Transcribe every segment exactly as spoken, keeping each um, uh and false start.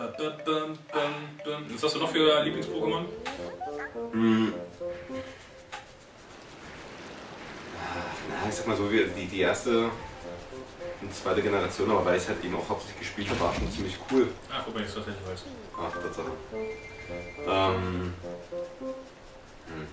Was hast du noch für Lieblings-Pokémon? Hm. Na, ich sag mal so, wie die, die erste und zweite Generation, aber weil ich es halt eben auch hauptsächlich gespielt habe, war schon ziemlich cool. Ach, guck mal, jetzt was ich weiß. Ach, Tatsache. Ähm. Hm.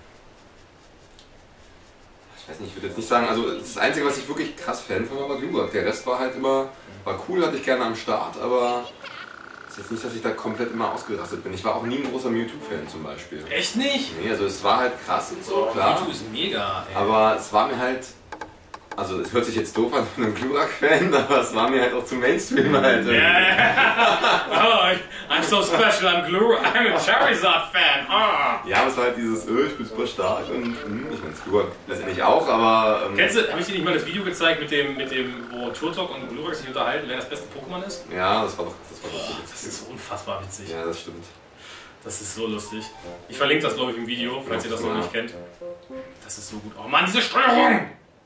Ich weiß nicht, ich würde jetzt nicht sagen, also das Einzige, was ich wirklich krass Fan von war, war Glurak. Der Rest war halt immer, war cool, hatte ich gerne am Start, aber es ist jetzt nicht, dass ich da komplett immer ausgerastet bin. Ich war auch nie ein großer Mewtwo-Fan zum Beispiel. Echt nicht? Nee, also es war halt krass und so, klar. Mewtwo ist mega, ey. Aber es war mir halt, also es hört sich jetzt doof an von einem Glurak-Fan, aber es war mir halt auch zu Mainstream halt. Yeah. Oh, I'm so special, I'm Glurak, I'm a Charizard-Fan. Oh. Ja, aber es war halt dieses, oh, ich bin super stark und hm, ich meine, Glurak letztendlich auch, aber... Ähm, Kennst du, habe ich dir nicht mal das Video gezeigt mit dem, mit dem wo Turtok und Glurak sich unterhalten, wer das beste Pokémon ist? Ja, das war doch, das war doch so Boah, witzig. das ist so unfassbar witzig. Ja, das stimmt. Das ist so lustig. Ich verlinke das, glaube ich, im Video, falls Ja, ihr das noch ja. nicht kennt. Das ist so gut. Oh Mann, diese Steuerung!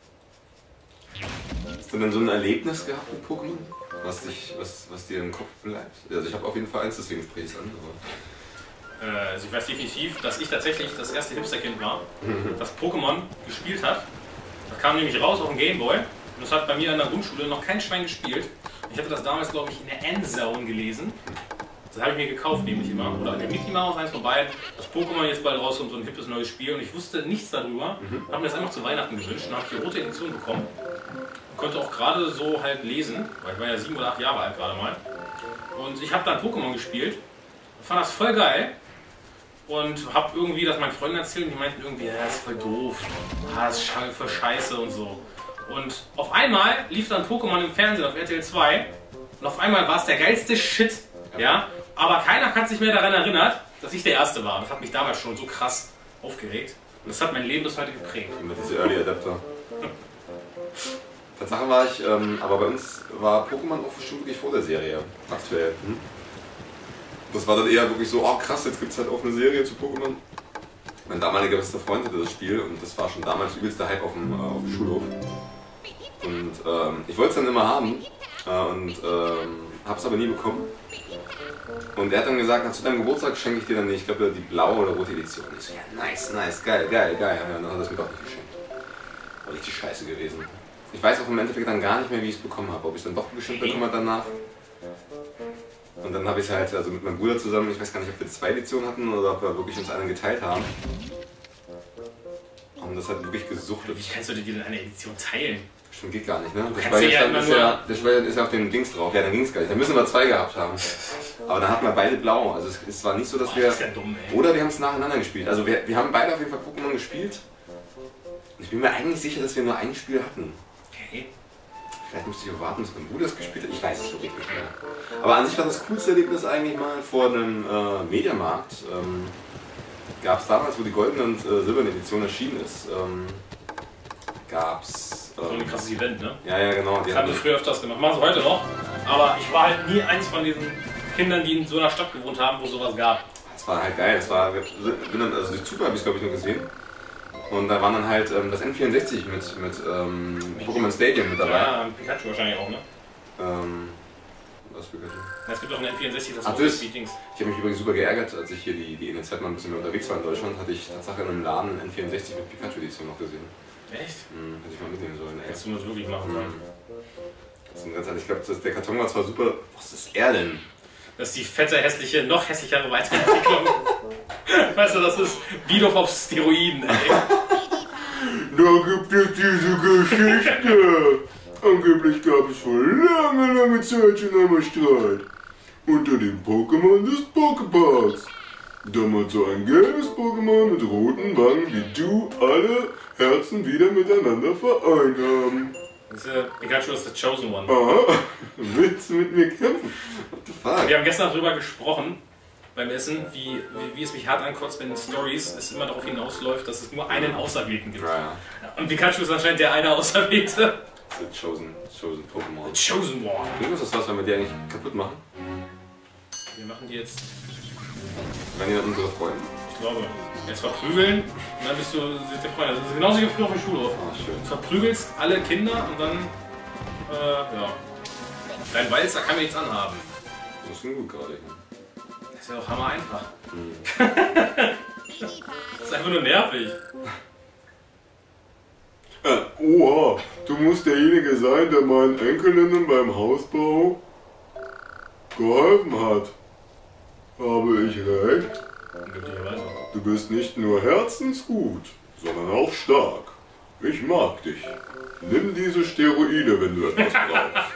Hast du denn so ein Erlebnis gehabt mit Pokémon? Was, dich, was, was dir im Kopf bleibt? Also ich habe auf jeden Fall eins, deswegen spreche ich es an. Aber Äh, also ich weiß definitiv, dass ich tatsächlich das erste Hipsterkind war, das Pokémon gespielt hat. Das kam nämlich raus auf dem Gameboy. Und das hat bei mir in der Grundschule noch kein Schwein gespielt. Ich hatte das damals, glaube ich, in der Endzone gelesen. Das habe ich mir gekauft, nämlich immer. Oder in der Mickey Mouse, eins von beiden. Das Pokémon jetzt bald rauskommt, so ein hippes neues Spiel. Und ich wusste nichts darüber. Mhm. Habe mir das einfach zu Weihnachten gewünscht und habe die rote Edition bekommen. Konnte auch gerade so halt lesen, weil ich war ja sieben oder acht Jahre alt gerade mal. Und ich habe dann Pokémon gespielt. Fand das voll geil. Und habe irgendwie das meinen Freunden erzählt und die meinten irgendwie, ja, das ist voll doof. Ah, das ist voll scheiße und so. Und auf einmal lief dann Pokémon im Fernsehen auf R T L zwei. Und auf einmal war es der geilste Shit. Ja? Aber keiner hat sich mehr daran erinnert, dass ich der Erste war. Das hat mich damals schon so krass aufgeregt. Und das hat mein Leben bis heute geprägt. immer diese Early Adapter. Tatsache war ich, ähm, aber bei uns war Pokémon auch schon wirklich vor der Serie, aktuell. Hm? Das war dann eher wirklich so, oh krass, jetzt gibt es halt auch eine Serie zu Pokémon. Mein damaliger bester Freund hatte das Spiel und das war schon damals übelster Hype auf dem, äh, auf dem Schulhof. Und ähm, ich wollte es dann immer haben äh, und ähm, habe es aber nie bekommen. Und er hat dann gesagt, na, zu deinem Geburtstag schenke ich dir dann, ich glaube, die blaue oder rote Edition. Ich so, ja, nice, nice, geil, geil, geil. Ja, dann hat er es mir doch nicht geschenkt. War richtig scheiße gewesen. Ich weiß auch im Endeffekt dann gar nicht mehr, wie ich es bekommen habe. Ob ich es dann doch geschenkt bekommen habe danach. Und dann habe ich es halt also mit meinem Bruder zusammen, ich weiß gar nicht, ob wir zwei Editionen hatten oder ob wir wirklich uns einen geteilt haben. Und das hat wirklich gesuchtet. Wie kannst du dir denn eine Edition teilen? Stimmt, geht gar nicht, ne? Der Speicher Speicherstand ja ist, ja, der Speicherstand ist ja auf dem Dings drauf. Ja, dann ging es gar nicht. Da müssen wir zwei gehabt haben. Aber dann hatten wir beide blau. Also es, es war nicht so, dass Boah, wir... das ist ja dumm, ey. Oder wir haben es nacheinander gespielt. Also wir, wir haben beide auf jeden Fall Pokémon gespielt. Und ich bin mir eigentlich sicher, dass wir nur ein Spiel hatten. Okay. Vielleicht musste ich auch warten, bis mein Bruder es gespielt hat. Ich weiß es wirklich nicht mehr. Aber an sich war das coolste Erlebnis eigentlich mal vor einem äh, Mediamarkt. Ähm, gab es damals, wo die goldene und äh, silberne Edition erschienen ist, ähm, gab es... So ein krasses Event, ne? Ja, ja, genau. Das haben wir früher öfters gemacht. Machen sie heute noch. Aber ich war halt nie eins von diesen Kindern, die in so einer Stadt gewohnt haben, wo es sowas gab. Das war halt geil. Das war, bin dann, also die Zug habe ich glaube ich noch gesehen. Und da waren dann halt ähm, das N vierundsechzig mit, mit ähm, Pokémon Stadium mit dabei. Ja, Pikachu wahrscheinlich auch, ne? Ähm, was Pikachu? Ja, es gibt auch ein N vierundsechzig, das Ach, ist das? Meetings. Ich habe mich übrigens super geärgert, als ich hier die, die in der Zeit mal ein bisschen mehr unterwegs war in Deutschland, hatte ich tatsächlich in einem Laden ein N vierundsechzig mit Pikachu-Edition noch gesehen. Echt? Hm, hätte ich mal mitnehmen sollen, ey. Hättest du das wirklich machen sollen. Das ist ein ganz ehrlich, ich glaube, der Karton war zwar super. Was ist er denn? Das ist die fette, hässliche, noch hässlichere Weiterentwicklung. Weißt du, das ist Bidoof auf Steroiden, ey. Da gibt es diese Geschichte. Angeblich gab es vor langer, langer Zeit schon einmal Streit unter den Pokémon des Poképarks. Damals so ein gelbes Pokémon mit roten Wangen wie du alle Herzen wieder miteinander vereint haben. Das ist, äh, Pikachu ist the chosen one. Aha, willst du mit mir kämpfen? What the fuck? Wir haben gestern darüber gesprochen, beim Essen, wie, wie, wie es mich hart ankotzt, wenn in Stories es immer darauf hinausläuft, dass es nur einen Auserwählten gibt. Ja, ja. Und Pikachu ist anscheinend der eine Auserwählte. The chosen, chosen Pokémon. The chosen one. Irgendwas ist das, wenn wir die eigentlich kaputt machen? Wir machen die jetzt, Wenn die dann unsere Freunde. ich glaube, jetzt verprügeln und dann bist du sind die Freunde. Das ist genauso wie früher auf dem Schulhof. Ah, schön. Du verprügelst alle Kinder und dann, äh, ja. Dein Walzer kann mir nichts anhaben. Das ist schon gut gerade. Das ist ja auch hammer einfach. Das ist einfach nur nervig. Äh, oha, du musst derjenige sein, der meinen Enkelinnen beim Hausbau geholfen hat. Habe ich recht? Möglicherweise. Du bist nicht nur herzensgut, sondern auch stark. Ich mag dich. Nimm diese Steroide, wenn du etwas brauchst.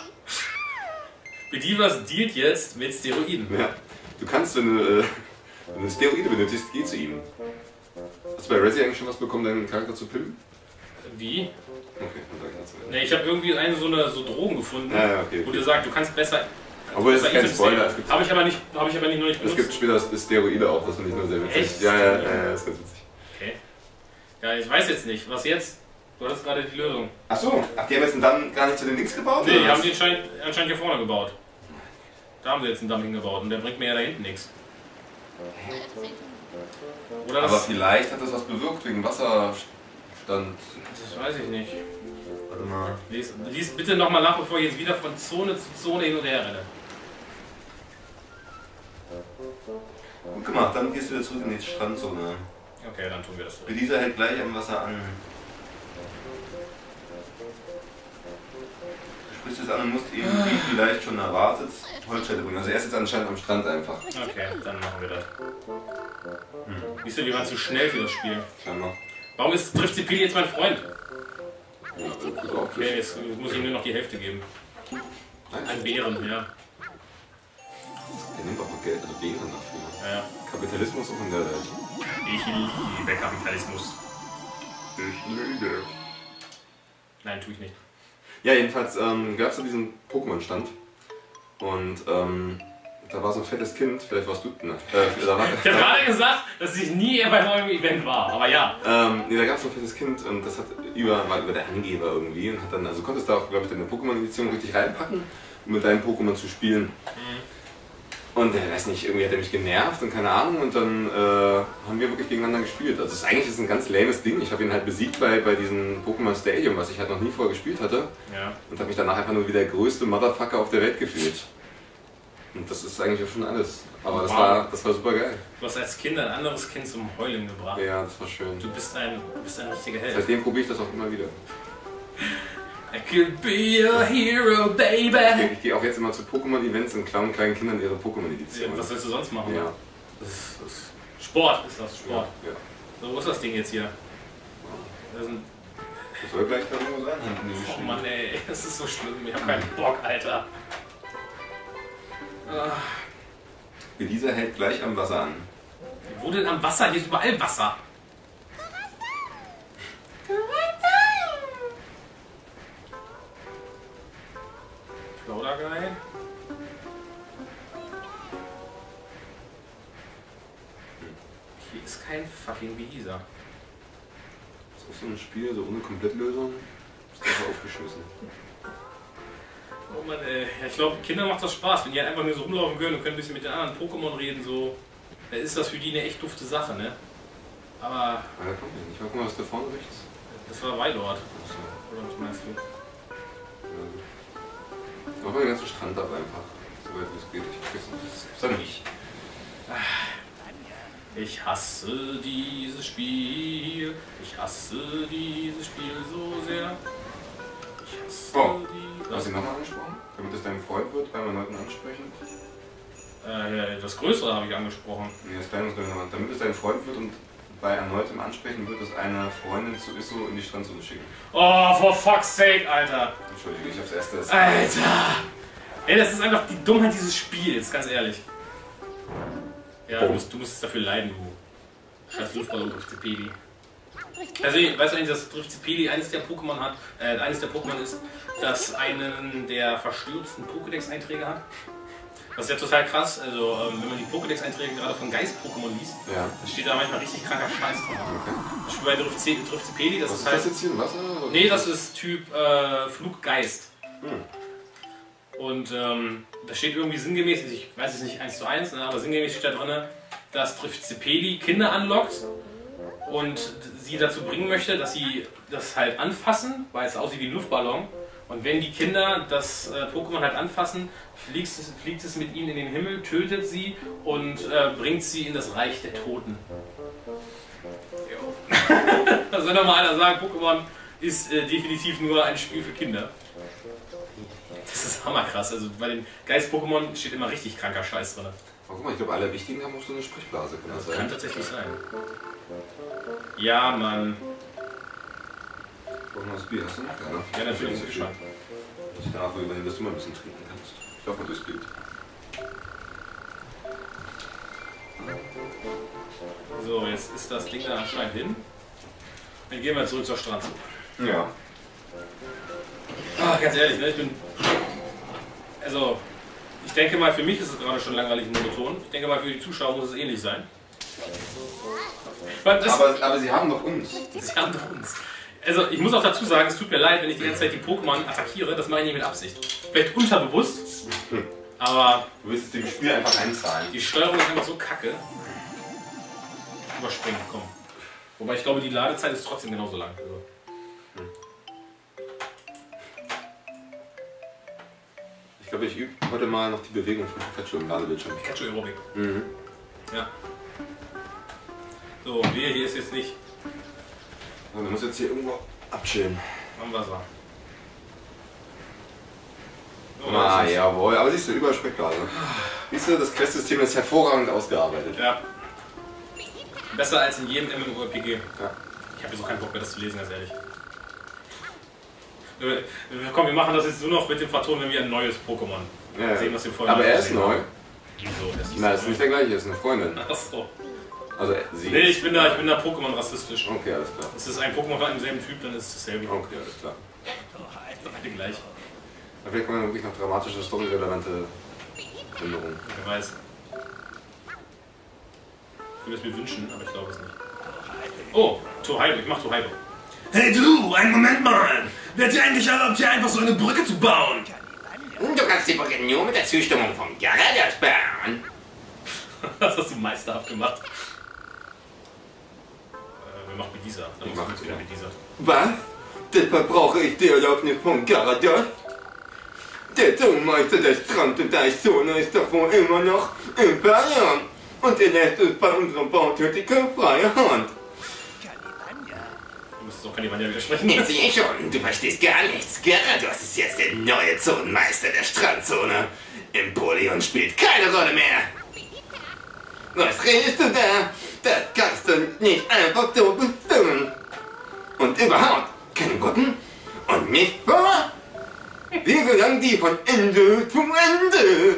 Bedivas dealt jetzt mit Steroiden. Ja, du kannst, wenn du, äh, wenn du Steroide benötigst, geh zu ihm. Hast du bei Resi eigentlich schon was bekommen, deinen Charakter zu pimpen? Wie? Okay, dann sag ich dazu. Ne, ich habe irgendwie eine so eine so Drogen gefunden, Ja, ja, okay, wo okay. dir sagt, du kannst besser. Aber es ist kein besser Spoiler. Es gibt, Habe ich aber nicht, habe ich aber nicht nur nicht es benutzt. gibt später Steroide auch, das finde ich nur sehr witzig. Echt? Ja, ja, ja, ja, das ist ganz witzig. Okay. Ja, ich weiß jetzt nicht. Was jetzt? Du hattest gerade die Lösung. Ach so, ach, die haben jetzt einen Damm gar nicht zu den Links gebaut? Nee, oder die was? haben die anscheinend, anscheinend hier vorne gebaut. Da haben sie jetzt einen Damm hingebaut und der bringt mir ja da hinten nichts. Oder Aber das, vielleicht hat das was bewirkt wegen Wasserstand. das weiß ich nicht. Warte mal. Lies, lies bitte nochmal nach, bevor ich jetzt wieder von Zone zu Zone hin und her renne. Gut gemacht, dann gehst du wieder zurück in die Strandzone. Okay, dann tun wir das so. Dieser hält gleich am Wasser an. Du sprichst es an und musst ihm, wie vielleicht schon erwartet, Holzscheite bringen. Also er ist jetzt anscheinend am Strand einfach. Okay, dann machen wir das. Hm. Siehst du, wir waren zu schnell für das Spiel. Scheinbar. Warum ist trifft Zipili jetzt mein Freund? Ja, gut auch. Okay, jetzt muss ich ihm nur noch die Hälfte geben. Ein Bären, ja. Der nimmt auch noch Geld, also Bären dafür. Ja, ja. Kapitalismus auch in der Welt. Ich liebe Kapitalismus. Ich liebe. Nein, tue ich nicht. Ja, jedenfalls ähm, gab es so diesen Pokémon-Stand. Und ähm, da war so ein fettes Kind, vielleicht warst du. Ne, äh, da war, Ich habe gerade gesagt, dass ich nie bei einem Event war, aber ja. Ähm, nee, da gab es so ein fettes Kind und das hat über, war über der Angeber irgendwie und hat dann, also konntest da auch, glaube ich, deine Pokémon-Edition richtig reinpacken, um mit deinen Pokémon zu spielen. Mhm. Und der weiß nicht, irgendwie hat er mich genervt und keine Ahnung und dann äh, haben wir wirklich gegeneinander gespielt. Also es ist eigentlich ist ein ganz lames Ding. Ich habe ihn halt besiegt bei, bei diesem Pokémon Stadium, was ich halt noch nie vorher gespielt hatte. Ja. Und habe mich danach einfach nur wie der größte Motherfucker auf der Welt gefühlt. Und das ist eigentlich auch schon alles. Aber das, Wow. war, das war super geil. Du hast als Kind ein anderes Kind zum Heulen gebracht. Ja, das war schön. Du bist ein, du bist ein richtiger Held. Seitdem probiere ich das auch immer wieder. I could be a hero, baby. Ich gehe auch jetzt immer zu Pokémon-Events und klauen kleinen Kindern ihre Ja, Pokémon-Edition. was willst du sonst machen? Ja. Das ist, das ist Sport ist das, Sport. Ja, ja. So, wo ist das Ding jetzt hier? Das sind, Das soll gleich da irgendwo sein. Hinten oh geschrieben. Mann ey, das ist so schlimm. Ich hab keinen Bock, Alter. Ah, Elisa hält gleich am Wasser an. wo denn am Wasser? Hier ist überall Wasser. Plaudergeil. Hier ist kein fucking Belieser. Das ist auch so ein Spiel, so ohne Komplettlösung. Ist einfach aufgeschmissen. Oh Mann, ey. Ja, ich glaube, Kindern macht das Spaß, wenn die halt einfach nur so rumlaufen können und können ein bisschen mit den anderen Pokémon reden, so. Dann ist das für die eine echt dufte Sache, ne? Aber Ah, da kommt er nicht. Guck mal, was ist da vorne rechts? das war Weilord. Achso. Oder was meinst du? Ja, gut. Mach mal den ganzen Strand ab einfach. So weit wie es geht. Ich vergesse das. Das gibt's doch nicht. Ich hasse dieses Spiel. Ich hasse dieses Spiel so sehr. Ich hasse Oh. die. Hast du ihn nochmal angesprochen? Damit es dein Freund wird beim erneuten Ansprechen? Äh, das Größere habe ich angesprochen. Nee, das Kleine muss gleich nochmal. Damit es dein Freund wird und bei erneutem Ansprechen wird es eine Freundin zu Isso in die Strandzone schicken. Oh, for fuck's sake, Alter. Entschuldige, ich hab's erst das. Alter! Ey, das ist einfach die Dummheit dieses Spiels, ganz ehrlich. Ja, du musst, du musst dafür leiden, du. Scheiß Luftballon auf Zipeli. Also, weißt du eigentlich, dass Driftzipeli eines der Pokémon hat, äh, eines der Pokémon ist, das einen der verstürzten Pokédex-Einträge hat? Das ist ja total krass, also ähm, wenn man die Pokédex-Einträge gerade von Geist-Pokémon liest, Ja. dann steht da manchmal richtig kranker Scheiß drin. Okay. Das Spiel bei Driftzipeli, das Was ist ist halt... das jetzt hier? Ein Wasser? Oder? Nee, das ist Typ äh, Fluggeist. Hm. Und ähm, da steht irgendwie sinngemäß, ich weiß es nicht eins zu eins, ne, aber sinngemäß steht da drin, dass Driftzipeli Kinder anlockt und sie dazu bringen möchte, dass sie das halt anfassen, weil es aussieht wie ein Luftballon Und wenn die Kinder das äh, Pokémon halt anfassen, fliegt es, fliegt es mit ihnen in den Himmel, tötet sie und äh, bringt sie in das Reich der Toten. Also wenn doch mal einer sagt, Pokémon ist äh, definitiv nur ein Spiel für Kinder. Das ist hammerkrass. Also bei den Geist-Pokémon steht immer richtig kranker Scheiß drin. Oh, guck mal, ich glaube, alle wichtigen haben auch so eine Sprechblase. Kann das, das sein? Kann tatsächlich sein. Ja, Mann. Brauchen wir das Bier? Hast du noch? Ja, ne? Ja, natürlich. Ich gespannt. Ich darf übernehmen, dass du mal ein bisschen trinken kannst. Ich hoffe, das Bild. So, jetzt ist das Ding da anscheinend hin. Dann gehen wir zurück zur Strand. Ja. Ach, ganz ehrlich, ne? Ich bin. Also, ich denke mal, für mich ist es gerade schon langweilig und monoton. Ich denke mal, für die Zuschauer muss es ähnlich sein. Das, aber, aber sie haben doch uns. Sie haben doch uns. Also, ich muss auch dazu sagen, es tut mir leid, wenn ich die ganze Zeit die Pokémon attackiere. Das mache ich nicht mit Absicht. Vielleicht unterbewusst, hm. aber. Du willst es dem Spiel einfach einzahlen. Die Steuerung ist einfach so kacke. Überspringen, komm. Wobei ich glaube, die Ladezeit ist trotzdem genauso lang. Also. Hm. Ich glaube, ich übe heute mal noch die Bewegung von Pikachu im Ladebildschirm. Pikachu Aerobic. Mhm. Ja. So, wir hier ist jetzt nicht. Du musst jetzt hier irgendwo abchillen. Am Wasser. So, ah, jawohl. Aber siehst du, überall Sprechblase. Siehst du, das Questsystem ist hervorragend ausgearbeitet. Ja. Besser als in jedem MMORPG. Ja. Ich habe so keinen Bock mehr, das zu lesen, ganz ehrlich. Komm, wir machen das jetzt nur noch mit dem Verton, wenn wir ein neues Pokémon ja, sehen, was wir vorher aber er ist neu. Wieso? Das ist Nein, das ist nicht der gleiche, er ist eine Freundin. Achso. Also sie. Nee, ich bin da, ich bin da Pokémon rassistisch. Okay, alles klar. Es ist ein Pokémon von einem selben Typ, dann ist es dasselbe. Okay, alles klar. Beide gleich. Da vielleicht kommen wirklich noch dramatische, storyrelevante Änderungen. Wer weiß. Ich würde es mir wünschen, aber ich glaube es nicht. Oh, Tohaido, ich mach Tohaido. Hey du, einen Moment mal! Wer hat dir eigentlich erlaubt, hier einfach so eine Brücke zu bauen? Du kannst die Brücke nur mit der Zustimmung von Gyarados bauen. Das hast du meisterhaft gemacht. Äh, wer macht mit dieser? Dann Ich muss mach wieder ja. mit dieser. Was? Deshalb brauche ich die Erlaubnis von Gyarados? Der Zoomeister der Strand- und Eiszone ist doch wohl immer noch Imperium. Und er lässt uns bei unserer Bautätigkeit freie Hand. Du musst auch Kanivania widersprechen. Ich sehe schon, du verstehst gar nichts. Gyarados ist jetzt der neue Zonenmeister der Strandzone. Empoleon spielt keine Rolle mehr. Was redest du da? Das kannst du nicht einfach so bestimmen. Und überhaupt, keine Gruppen und nicht vor. Wir gelangen die von Ende zum Ende.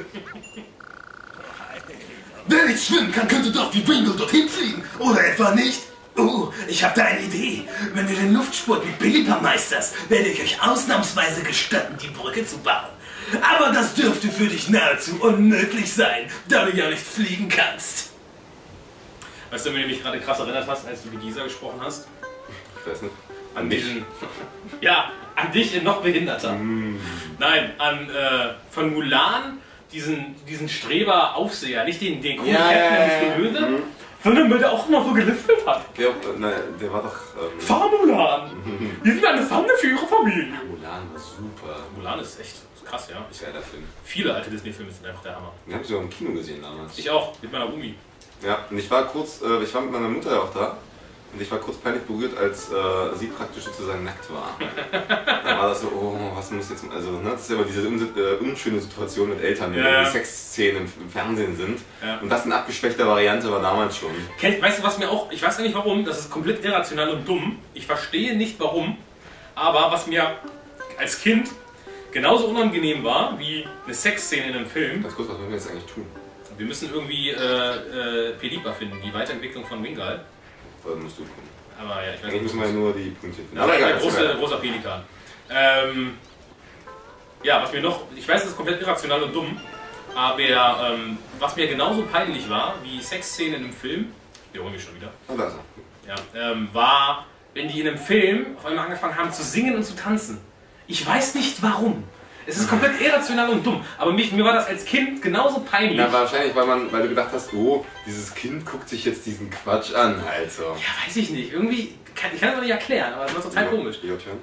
Wer nicht schwimmen kann, könnte doch wie Wingle dorthin fliegen. Oder etwa nicht? Oh, ich habe da eine Idee. Wenn du den Luftsport mit Bilipa meisterst, werde ich euch ausnahmsweise gestatten, die Brücke zu bauen. Aber das dürfte für dich nahezu unmöglich sein, da du ja nicht fliegen kannst. Weißt du, wenn du mich gerade krass erinnert hast, als du mit dieser gesprochen hast? Ich weiß nicht. An diesen. Ja, an dich in noch behinderter. Mm. Nein, an äh, von Mulan, diesen, diesen Streber-Aufseher, nicht den, den coolen Ja, Captain, ja, der ja, Böse, mhm. sondern der auch noch so geliftet hat. Der, nein, der war doch. Ähm, Fahr Mulan! Wir sind eine Schande für ihre Familie. Mulan war super. Mulan ist echt krass, ja. Ich, Geiler Film. viele alte Disney-Filme sind einfach der Hammer. Wir haben sie auch im Kino gesehen damals. Ich auch, mit meiner Umi. Ja, und ich war kurz, äh, ich war mit meiner Mutter auch da. Und ich war kurz peinlich berührt, als äh, sie praktisch sozusagen nackt war. Dann war das so, oh, was muss jetzt, also, ne, das ist ja immer diese un äh, unschöne Situation mit Eltern, wenn ja, die ja. Sexszenen im, im Fernsehen sind. Ja. Und das in abgeschwächter Variante war damals schon. Kennt, weißt du, was mir auch, ich weiß gar nicht warum, das ist komplett irrational und dumm. Ich verstehe nicht warum, aber was mir als Kind genauso unangenehm war wie eine Sexszene in einem Film. Ganz kurz, was wollen wir jetzt eigentlich tun? Wir müssen irgendwie äh, äh, Pelipa finden, die Weiterentwicklung von Wingal. Da musst du gucken. Aber ja, ich weiß Eigentlich nicht. müssen wir ja nur die Punkte finden. Aber egal, ein großer, großer Pelikan. Ähm, ja, was mir noch, ich weiß, das ist komplett irrational und dumm, aber ähm, was mir genauso peinlich war wie Sexszenen im Film, wir holen mich schon wieder, Oh, da ist er. ja, ähm, war, wenn die in einem Film auf einmal angefangen haben zu singen und zu tanzen. Ich weiß nicht warum. Es ist komplett irrational und dumm, aber mich, mir war das als Kind genauso peinlich. Na, wahrscheinlich, weil, man, weil du gedacht hast, oh, dieses Kind guckt sich jetzt diesen Quatsch an, halt so. Ja, weiß ich nicht. Irgendwie, kann, ich kann das noch nicht erklären, aber das war total Ja, komisch. Your turn.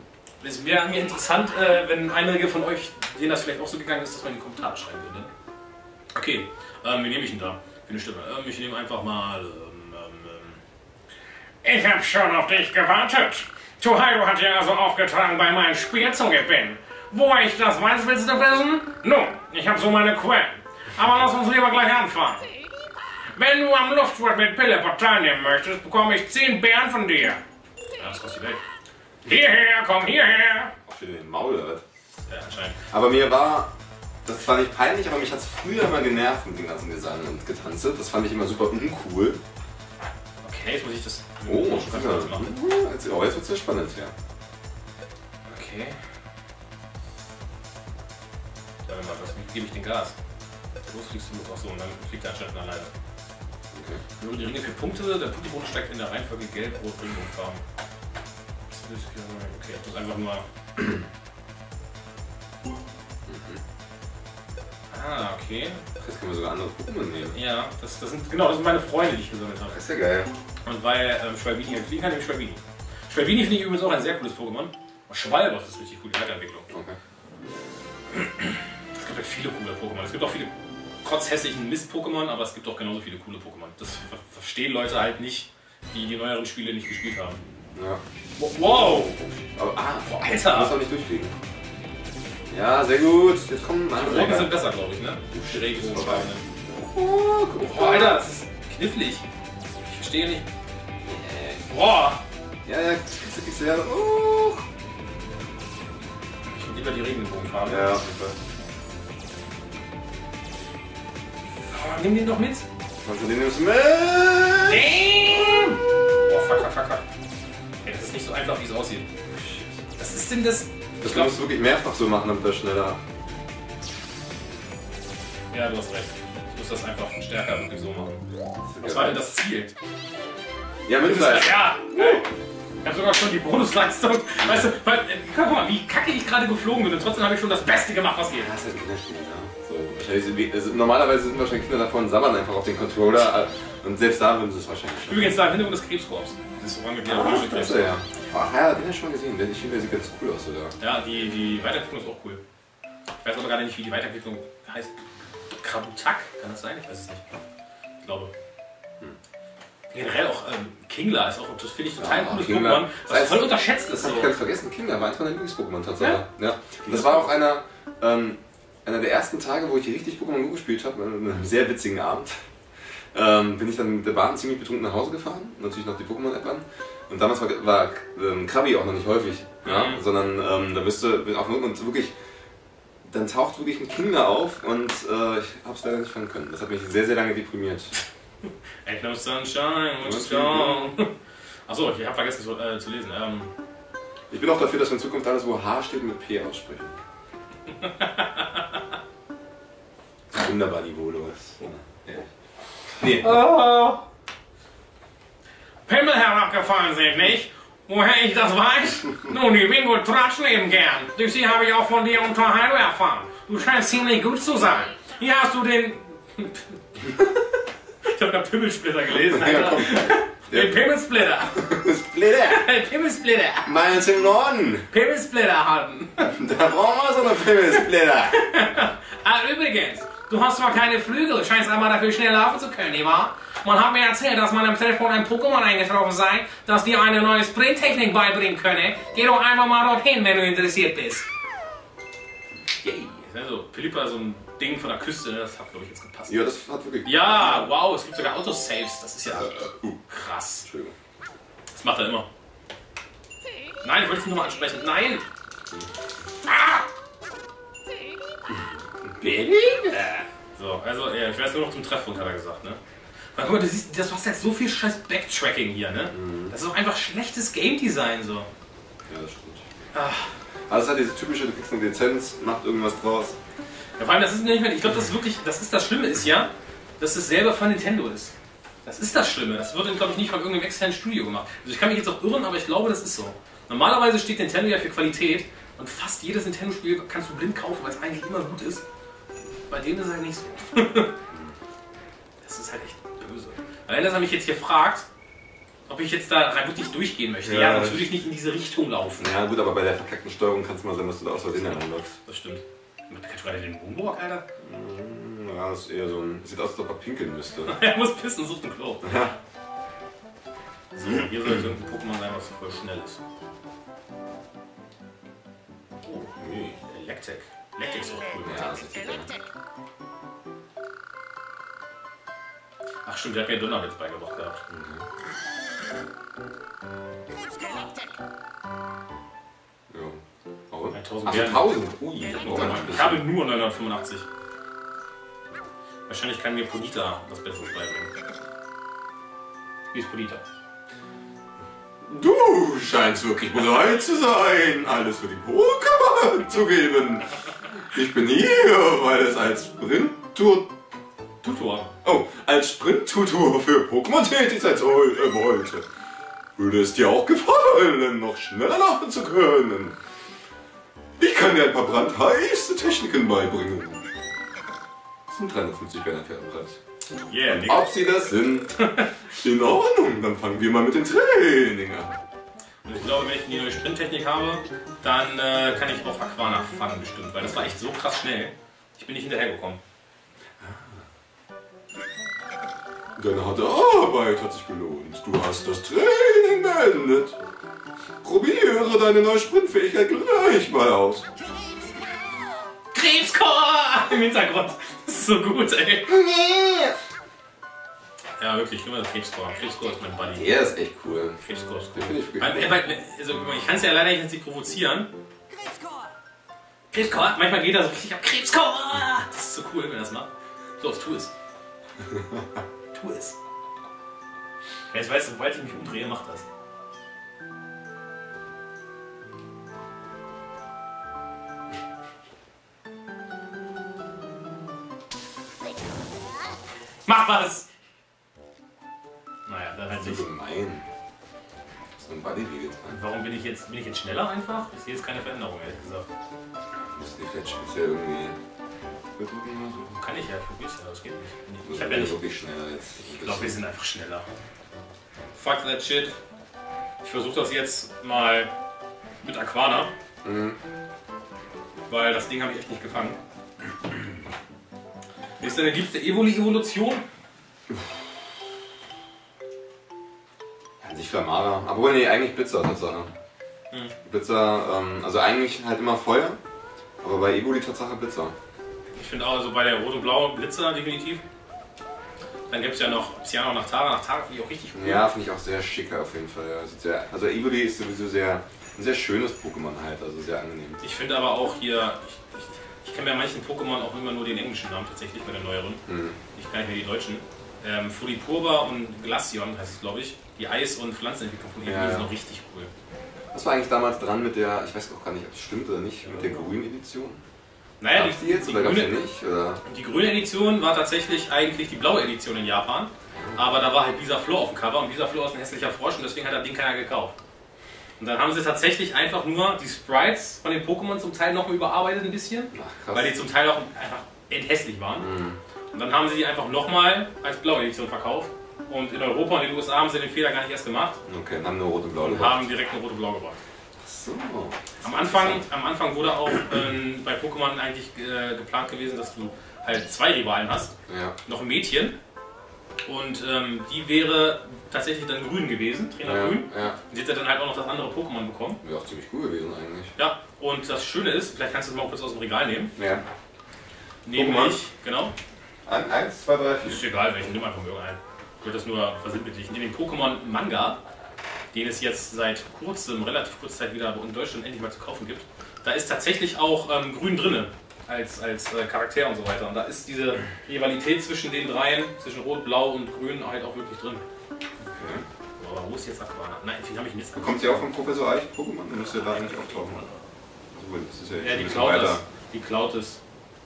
Es wäre mir interessant, äh, wenn einige von euch, denen das vielleicht auch so gegangen ist, dass man in die Kommentare schreiben würde. Okay, ähm, wie nehme ich denn da für eine Stimme? Ähm, ich nehme einfach mal... Ähm, ähm, ich habe schon auf dich gewartet. Tohiro hat dir also aufgetragen, bei meinem Spiel zu gewinnen. Wo ich das weiß, willst du wissen? Nun, ich habe so meine Quellen. Aber lass uns lieber gleich anfangen. Wenn du am Luftsport mit Pillepack teilnehmen möchtest, bekomme ich zehn Bären von dir. Ja, das kostet die Welt. Hierher, komm hierher! Auch wieder den Maul, oder was? Ja, anscheinend. Aber mir war, das war nicht peinlich, aber mich hat es früher immer genervt mit dem ganzen Gesang und Getanze. Das fand ich immer super uncool. Okay, jetzt muss ich das... Oh, schon ganz kurz machen. jetzt, oh, jetzt wird es ja spannend, ja. Okay. Ja, wenn mal, was gebe ich den Gas? Los fliegst du los. Achso, und dann fliegt er anscheinend alleine. Okay. Nur die Ringe für Punkte, der Punkteboden steigt in der Reihenfolge gelb, rot, Regenbogenfarben. Okay, das ist einfach nur... Ah, okay. Jetzt können wir sogar andere Pokémon nehmen. Ja, das, das sind genau, das sind meine Freunde, die ich gesammelt habe. Das ist ja geil. Und weil ähm, Schwalbini halt fliegen kann, nehme ich Schwalbini. Schwalbini finde ich übrigens auch ein sehr cooles Pokémon. Schwalbach ist richtig cool, die Weiterentwicklung. Okay. Es gibt halt viele coole Pokémon. Es gibt auch viele kotzhässlichen Mist-Pokémon, aber es gibt auch genauso viele coole Pokémon. Das ver verstehen Leute halt nicht, die die neueren Spiele nicht gespielt haben. Ja. Wow! Aber, ah, Boah, du Alter! musst auch nicht durchfliegen. Ja, sehr gut. Jetzt kommen Die andere. Roten sind besser, glaube ich, ne? Schräg hochfallende. Oh, guck Boah, Alter, das ist knifflig. Ich verstehe nicht. Boah! Ja, ja, ich sehe ja. Oh. Ich nehme lieber die Regenbogenfarbe. Ja, auf jeden Fall. Oh, nimm den doch mit! Also, den nimmst du mit! Damn! Boah, fuck, fuck, fuck, fuck. Ey, das ist nicht so einfach, wie es aussieht. Was ist denn das? Das Ich glaub, musst du wirklich mehrfach so machen, damit das schneller. ja, du hast recht. Ich muss das einfach stärker wirklich so machen. Was war denn das Ziel? Ja, Mittelfleisch. Ja, geil. Ich hab sogar schon die Bonusleistung. Weißt du, weil, äh, guck mal, wie kacke ich gerade geflogen bin und trotzdem habe ich schon das Beste gemacht, was geht. Das ist ein Kinderspiel, ja. So, wahrscheinlich sind wir, also normalerweise sind wahrscheinlich Kinder davon und sabbern einfach auf den Controller und selbst da würden sie es wahrscheinlich schon. Übrigens da im Hintergrund des Krebskorps. Das ist woran mit dir Ah, das ist er, ja. Ach ja, den hast du schon gesehen. Ich finde, der sieht ganz cool aus sogar. Ja, die, die Weiterentwicklung ist auch cool. Ich weiß aber gerade nicht, wie die Weiterentwicklung heißt. Krabutak, kann das sein? Ich weiß es nicht. Ich glaube. Hm. Generell auch ähm, Kingler ist auch, das finde ich total Ja, cooles Kingler. Pokémon, was voll unterschätzt Das ist. habe So. ich ganz vergessen. Kinder war eins meiner Lieblings-Pokémon tatsächlich. Ja? Ja. Und das war auch einer, ähm, einer der ersten Tage, wo ich richtig Pokémon Go gespielt habe, an einem sehr witzigen Abend. Ähm, bin ich dann mit der Bahn ziemlich betrunken nach Hause gefahren, natürlich noch die Pokémon-App an. Und damals war, war ähm, Krabi auch noch nicht häufig, ja? Mhm. Sondern ähm, da bist du auf und wirklich, dann taucht wirklich ein Kingler auf und äh, ich habe es leider nicht fangen können. Das hat mich sehr, sehr lange deprimiert. Ain't no sunshine, what's gone? Achso, ich habe vergessen zu, äh, zu lesen. Ähm, Ich bin auch dafür, dass wir in Zukunft alles, wo H steht, mit P aussprechen. Wunderbar niveaulos. Ja. Nee. Oh. Pimmel herabgefallen sind, nicht? Woher ich das weiß? Nun, die Bingo tratschen eben gern. Durch sie habe ich auch von dir und Tohiro erfahren. Du scheinst ziemlich gut zu sein. Hier hast du den... Ich habe da Pimmelsplitter gelesen, Alter. Ja, komm. Den Pimmelsplitter. Splitter! Den Pimmelsplitter. Meins im Norden! Pimmelsplitter halten. Da brauchen wir so eine Pimmelsplitter! Ah, übrigens, du hast zwar keine Flügel, scheinst aber dafür schnell laufen zu können, nicht wahr? Man hat mir erzählt, dass man im Telefon ein Pokémon eingetroffen sei, das dir eine neue Sprinttechnik beibringen könne. Geh doch einmal mal dorthin, wenn du interessiert bist. Yay. Also, Philippa, so ein Ding von der Küste, das hat, glaube ich, jetzt gepasst. Ja, das hat wirklich. Ja, wow, es gibt sogar Autosaves, das ist ja Äh, uh, krass. Entschuldigung. Das macht er immer. Nein, ich wollte es nicht nochmal ansprechen. Nein! Ah! Baby? So, also, ja, ich weiß nur noch zum Treffpunkt, hat er gesagt, ne? Weil, guck mal, du siehst, das hast jetzt so viel scheiß Backtracking hier, ne? Mhm. Das ist auch einfach schlechtes Game Design, so. Ja, das stimmt. Ach. Aber es hat diese typische, du kriegst eine Lizenz, macht irgendwas draus. Ja, vor allem, das ist nicht mehr, ich glaube, das ist wirklich, das ist das Schlimme ist ja, dass es selber von Nintendo ist. Das ist das Schlimme. Das wird, glaube ich, nicht von irgendeinem externen Studio gemacht. Also ich kann mich jetzt auch irren, aber ich glaube, das ist so. Normalerweise steht Nintendo ja für Qualität und fast jedes Nintendo-Spiel kannst du blind kaufen, weil es eigentlich immer gut ist. Bei denen ist es halt nicht so. Das ist halt echt böse. Weil wenn er mich jetzt hier fragt, ob ich jetzt da wirklich durchgehen möchte. Ja, Ja, sonst würde ich nicht in diese Richtung laufen. Ja gut, aber bei der verkackten Steuerung kann es mal sein, dass du da aus Versehen reinläufst. Das stimmt. Kannst du gerade den Moonwalk, Alter? Ja, das ist eher so ein... Sieht aus, als ob er pinkeln müsste. Er muss pissen, sucht ein Klo. Ja. So, hier soll jetzt irgendein Pokémon sein, was voll schnell ist. Oh, nee. Electek. Electek ist auch cool. Ja, das ist geil. Ach stimmt, der hat mir Donnerblitz beigebracht gehabt. Ja. Und? tausend Achso, Bären. tausend. Ui, oh, Ich habe nur neunhundertfünfundachtzig. Wahrscheinlich kann mir Polita was Besseres beibringen. Wie ist Polita? Du scheinst wirklich bereit zu sein, alles für die Pokémon zu geben. Ich bin hier, weil es als Sprint-Tour... Tutor. Oh, als Sprint-Tutor für Pokémon tätig sein soll, äh, wollte. Würde es dir auch gefallen, noch schneller laufen zu können? Ich kann dir ein paar brandheiße Techniken beibringen. Das sind dreihundertfünfzig Bären entfernt. Yeah, Nick. Ob sie das sind? In Ordnung, dann fangen wir mal mit dem Training an. Und ich glaube, wenn ich die neue Sprinttechnik habe, dann äh, kann ich auch Aquana fangen bestimmt, weil das war echt so krass schnell. Ich bin nicht hinterhergekommen. Deine harte Arbeit hat sich gelohnt. Du hast das Training beendet. Probiere deine neue Sprintfähigkeit gleich mal aus. Krebscore! Im Hintergrund. Das ist so gut, ey. Ja, wirklich, nur das Krebscore. Krebscore ist mein Buddy. Der ist echt cool. Krebscore ist Den cool. finde ich wirklich Weil, cool. weil, also, ich kann es ja leider nicht jetzt nicht provozieren. Krebscore! Manchmal geht er so richtig ab. Krebscore! Das ist so cool, wenn er das macht. So, tu es. Tu es. Jetzt weißt du, sobald ich mich umdrehe, macht das. Mach was! Naja, dann halt Das ist nicht. so gemein. So ein Buddy wie getan. Warum bin ich jetzt, bin ich jetzt schneller einfach? Ich sehe jetzt keine Veränderung, ehrlich gesagt. Muss die vielleicht speziell irgendwie bedrücken oder so? Kann ich ja, ich probier's ja, das geht nicht. Muss Ich hab ja nicht. wirklich schneller jetzt. Ich glaube, wir sind einfach schneller. Fuck that shit. Ich versuche das jetzt mal mit Aquana. Mhm. Weil das Ding habe ich echt nicht gefangen. Wie ist deine liebste Evoli-Evolution? An sich Flamara. Aber nee, eigentlich Blitzer, Tatsache. Hm. Blitzer, ähm, also eigentlich halt immer Feuer. Aber bei Evoli Tatsache Blitzer. Ich finde auch, also bei der Rot- und Blaue Blitzer definitiv. Dann gibt es ja noch Cyano nach Tara. Nach Tara finde ich auch richtig cool. Ja, finde ich auch sehr schicker auf jeden Fall. Ja. Sieht sehr, also Evoli ist sowieso sehr, ein sehr schönes Pokémon halt, also sehr angenehm. Ich finde aber auch hier, ich, ich, ich kenne bei manchen Pokémon auch immer nur den englischen Namen tatsächlich, bei den neueren. Mhm. Ich kann nicht mehr die deutschen. Ähm, Furipurba und Glaceon heißt es, glaube ich. Die Eis- und Pflanzenentwicklung von Evoli Ja, ja. sind noch richtig cool. Was war eigentlich damals dran mit der, ich weiß auch gar nicht, ob es stimmt oder nicht, mit der grünen Edition? Naja, Gab's die, die jetzt die, oder gab's die grüne, nicht? Oder? die grüne Edition war tatsächlich eigentlich die blaue Edition in Japan. Aber da war halt dieser Flo auf dem Cover und dieser Flo ist ein hässlicher Frosch und deswegen hat das Ding keiner gekauft. Und dann haben sie tatsächlich einfach nur die Sprites von den Pokémon zum Teil noch mal überarbeitet ein bisschen, Ach, krass. weil die zum Teil auch einfach hässlich waren. Mhm. Und dann haben sie die einfach nochmal als blaue Edition verkauft. Und in Europa und in den U S A haben sie den Fehler gar nicht erst gemacht Okay, dann haben nur rot und blau und gebracht. haben direkt eine rote-blau gebracht. So. Am Anfang, am Anfang wurde auch ähm, bei Pokémon eigentlich äh, geplant gewesen, dass du halt zwei Rivalen hast. Ja. Noch ein Mädchen. Und ähm, die wäre tatsächlich dann grün gewesen, Trainer Ja, grün. ja. Und sie hätte dann halt auch noch das andere Pokémon bekommen. Wäre auch ziemlich cool gewesen eigentlich. Ja, und das Schöne ist, vielleicht kannst du es mal kurz aus dem Regal nehmen. Ja. Nämlich, genau, Ein, eins, zwei, drei, vier. ist egal welchen, nimm einfach mal irgendeinen. Ich würde das nur versinnbildlichen. In dem Pokémon Manga, den es jetzt seit kurzem, relativ kurzer Zeit wieder in Deutschland endlich mal zu kaufen gibt, da ist tatsächlich auch ähm, grün drinne. Als, als äh, Charakter und so weiter. Und da ist diese Rivalität zwischen den dreien, zwischen Rot, Blau und Grün halt auch wirklich drin. Okay. So, aber wo ist jetzt Aquana? Nein, den habe ich nicht Kommt sie auch vom Professor Eich Pokémon? Dann müsste da eigentlich auftauchen. Also, das ist ja, Ja, schon die ein bisschen Cloud weiter. ist. Die Cloud ist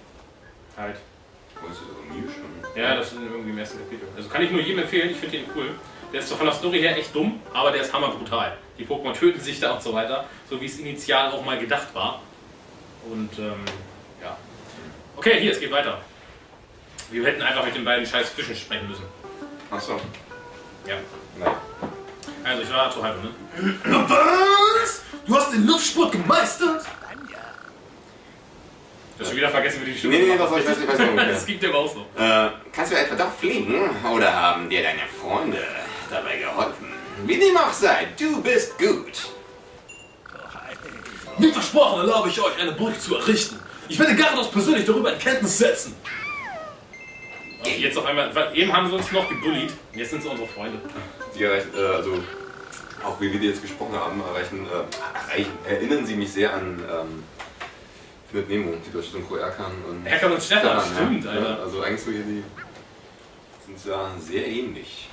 halt. Oh, ist das auch nie schon? Ja, das ist irgendwie im ersten Kapitel. Also kann ich nur jedem empfehlen, ich finde den cool. Der ist zwar von der Story her echt dumm, aber der ist hammerbrutal. Die Pokémon töten sich da und so weiter, so wie es initial auch mal gedacht war. Und ähm, ja. Okay, hier, es geht weiter. Wir hätten einfach mit den beiden scheiß Fischen sprechen müssen. Achso. Ja. Nein. Also ich war Arthur-Halbe, ne? Was? Du hast den Luftsport gemeistert? Du hast schon wieder vergessen, wie die Stimme Nee, nee, gemacht das hast. weiß ich weiß nicht. Das gibt dir aber auch so. Äh, kannst du etwa doch fliegen? Oder haben dir deine Freunde dabei geholfen? Wie dem auch sei, du bist gut. Wie versprochen erlaube ich euch, eine Burg zu errichten. Ich werde Gardos persönlich darüber in Kenntnis setzen. Okay, jetzt auf einmal, weil eben haben sie uns noch gebullied, jetzt sind sie unsere Freunde. Die erreichen, äh, also auch wie wir die jetzt gesprochen haben, erreichen, äh, erreichen, erinnern sie mich sehr an ähm, mit Nemo, die deutsche Synchro-Erkan und Erkan und Stefan, Stefan, stimmt, ja. Alter. Also eigentlich so hier die sind ja sehr ähnlich.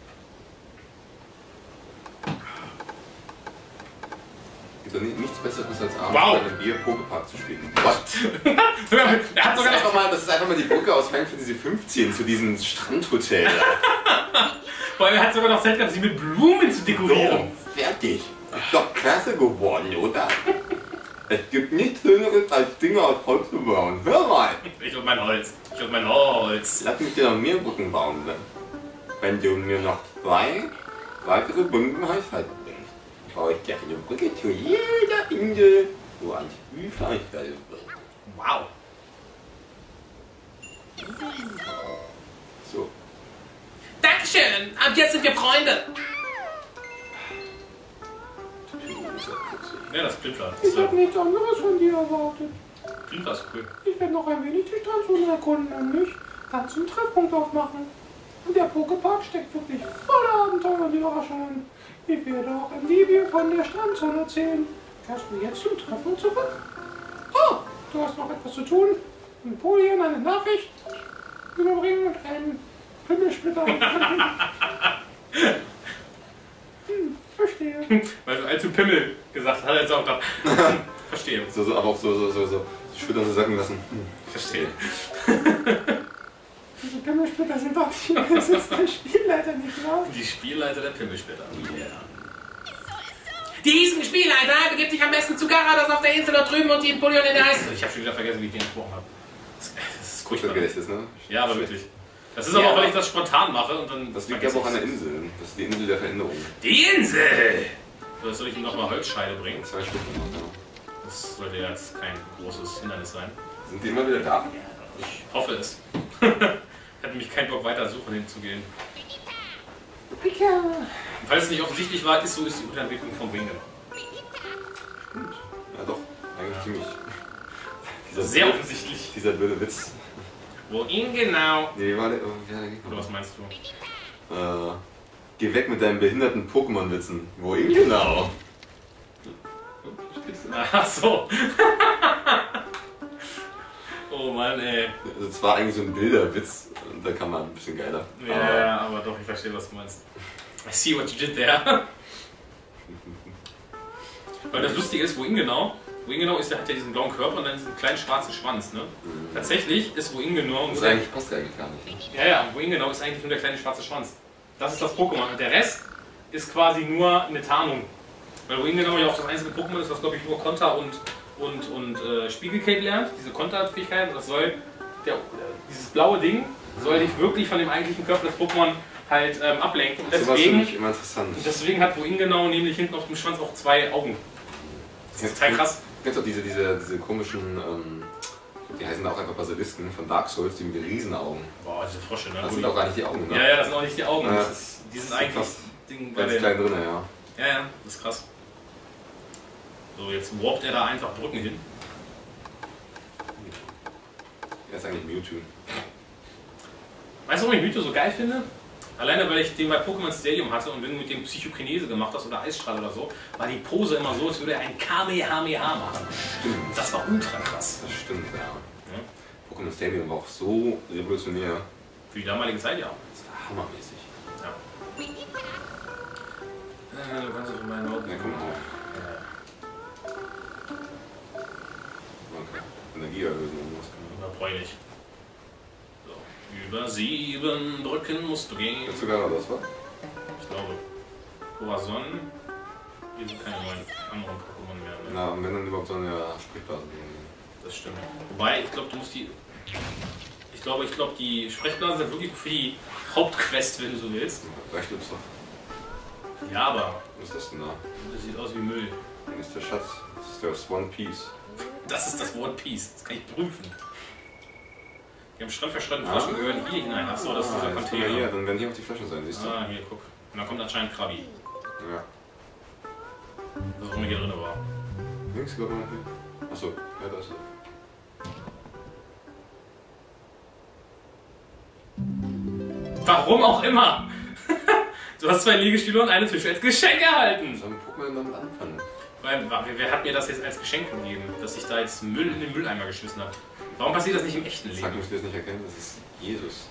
Gibt doch nichts Besseres als abends Wow. bei einem Bier Pokepark zu spielen. What? Er hat Das sogar ist, noch einfach mal, das ist einfach mal die Brücke aus Final Fantasy fünfzehn zu diesem Strandhotel. Vor allem, er hat sogar noch Zeit gehabt, sie mit Blumen zu dekorieren. So, fertig. Ist doch klasse geworden, oder? Es gibt nichts Schöneres, als Dinge aus Holz zu bauen. Hör mal! Ich und mein Holz. Ich und mein Holz. Lass mich dir noch mehr Brücken bauen, ne? Wenn du mir noch zwei weitere Brücken hast, halt bringst, baue ich dir eine Brücke zu jeder Insel, wo ein Spiel veranstaltet wird. Wow. So. Dankeschön, ab jetzt sind wir Freunde. Ja, das Plimpler. Ich habe nichts anderes von dir erwartet. Plimpler ist cool. Ich werde noch ein wenig die Strandzone erkunden und mich dann zum Treffpunkt aufmachen. Und der Pokepark steckt wirklich voller Abenteuer und Überraschungen. Ich werde auch im Video von der Strandzone erzählen. Kehrst du jetzt zum Treffen zurück? Oh, du hast noch etwas zu tun. In Polien eine Nachricht überbringen und einen Pimmelsplitter. Hm, verstehe. Weil du allzu Pimmel gesagt hast, hat er jetzt auch gedacht. Verstehe. So, so, aber auch so, so, so, so Schultern so sacken lassen. Hm. Verstehe. Diese Pimmelsplitter sind doch nicht mehr, das ist der Spielleiter nicht wahr? Die Spielleiter der Pimmelsplitter. Yeah. Diesen Spielleiter begibt sich am besten zu Garados auf der Insel dort drüben und die Polion in der Eis. Ich habe schon wieder vergessen, wie ich den gesprochen habe. Das, das ist furchtbar. Gedächtnis, ne? Ja, aber wirklich. Das ist aber auch, weil ich das spontan mache und dann. Das liegt aber auch an der Insel. Das ist die Insel der Veränderung. Die Insel! Oder soll ich ihm nochmal Holzscheide bringen? Zwei Stück noch, ja. Das sollte ja jetzt kein großes Hindernis sein. Sind die immer wieder da? Ich hoffe es. Ich hätte mich keinen Bock weiter suchen hinzugehen. Pika. Und falls es nicht offensichtlich war, ist so ist die Unterentwicklung von Wingen. Stimmt. Ja doch, eigentlich ziemlich. Dieser Sehr blöde- offensichtlich. Dieser blöde Witz. Wohin genau? Nee, wie war der? Oh, wie war der Oder was meinst du? Äh, geh weg mit deinen behinderten Pokémon-Witzen. Wohin genau? Ach so. Oh Mann, ey. Also, es war eigentlich so ein Bilderwitz. Und da kam man ein bisschen geiler. Ja, Aber ja, aber doch, ich verstehe, was du meinst. I see what you did there. Weil das Lustige ist, wohin genau? Wohin genau ist, der hat ja diesen blauen Körper und dann diesen kleinen schwarzen Schwanz, ne? Mhm. Tatsächlich ist wohin genau. das eigentlich, passt eigentlich gar nicht. Ne? Ja, ja, wohin genau ist eigentlich nur der kleine schwarze Schwanz. Das ist das Pokémon. Und der Rest ist quasi nur eine Tarnung. Weil wohin genau ja auch das einzige Pokémon ist, was glaube ich nur Konter und, und, und äh, Spiegelcape lernt. Diese Konterfähigkeiten. Das soll, der, dieses blaue Ding soll dich wirklich von dem eigentlichen Körper des Pokémon halt ähm, ablenken. Und Das war für deswegen, mich immer interessant. und deswegen hat wohin genau nämlich hinten auf dem Schwanz auch zwei Augen. Das ist total krass. Kennst du auch diese, diese, diese komischen, ähm, die heißen auch einfach Basilisken von Dark Souls, die mit den Riesenaugen. Boah, diese Frosche, ne? Das sind auch gar nicht die Augen, ne? Ja, ja, das sind auch nicht die Augen. Ja. Das ist, die sind eigentlich krass. Ding bei Ganz der. klein drin, ja. Ja, ja, das ist krass. So, jetzt warpt er da einfach Brücken hin. Er ist eigentlich Mewtwo. Weißt du, warum ich Mytho so geil finde? Alleine, weil ich den bei Pokémon Stadium hatte und wenn du mit dem Psychokinese gemacht hast oder Eisstrahl oder so, war die Pose immer so, als würde er ein Kamehameha machen. Stimmt. Das war ultra krass. Das stimmt, ja. Ja? Pokémon Stadium war auch so revolutionär. Für die damalige Zeit, ja. Das war hammermäßig. ja. Äh, du kannst es in meinen Augen. Ja, guck mal. Okay. Energieerhöhung. Da brauche ich nicht. So. Über sieben Brücken musst du gehen. Jetzt sogar das, was? Ich glaube. Corazon. Hier sind keine neuen anderen Pokémon mehr. Ne? Na, und wenn dann überhaupt so eine Sprechblase. Das stimmt. Wobei, ich glaube, du musst die. Ich glaube, ich glaube, die Sprechblasen sind wirklich für die Hauptquest, wenn du so willst. Drei Schlips doch. Ja, aber Was ist das denn da? das sieht aus wie Müll. Das ist der Schatz. Das ist der aus One Piece. Das ist das One Piece. Das kann ich prüfen. Die haben strandverstreuten Ah. Flaschen gehören hier hinein. Achso, das ist dieser jetzt guck mal Container. hier, dann werden hier auch die Flaschen sein, siehst du? Ah, hier, guck. Und dann kommt anscheinend Krabi. Ja. Was auch immer hier drin war. Links, glaube ich, hier. Achso, ja, da ist er. Warum auch immer! Du hast zwei Liegestühle und eine Tische als Geschenk erhalten! Sollen wir Pokémon damit anfangen? Weil, wer, wer hat mir das jetzt als Geschenk gegeben, dass ich da jetzt Müll in den Mülleimer geschmissen habe? Warum passiert das nicht im echten Sag Leben? mich, das nicht erkennen, das ist Jesus.